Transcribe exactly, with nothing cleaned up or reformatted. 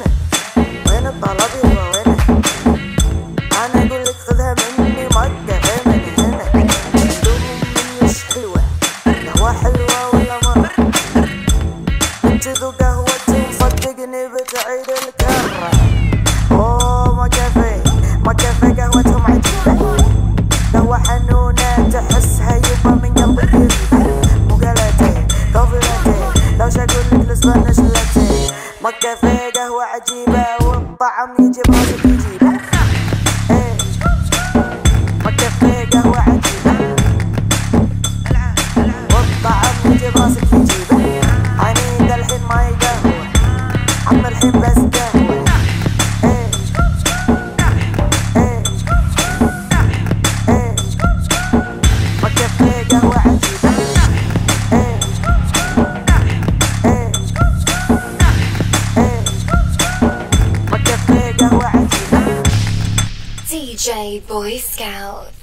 وين وين الطلب يبا وين؟ انا اقولك خذها مني مكة من هنا. دوم منيش حلوة، قهوة حلوة ولا مرة؟ انت ذو قهوتي مصدقني بتعيد الكرة. اوه ما كفي ما كفي قهوتهم عجيبة، قهوة حنونة تحسها يبا من قلبك قريبة. مو قلتي كوفي لاتيه لو شاقولك الاسبانيش لاتيه. ما كفي قهوة عجيبة والطعم يجيب راسك يجيبه. ايه ما كفي قهوة عجيبة والطعم يجيب راسك يجيبه. عنيد الحين ما يقهوة عم الحين بس قهوة. ايه ايه ايه ما كفي قهوة عجيبة. ايه ايه ايه ما كفي قهوة عجيبة. دي جي Boy Scout.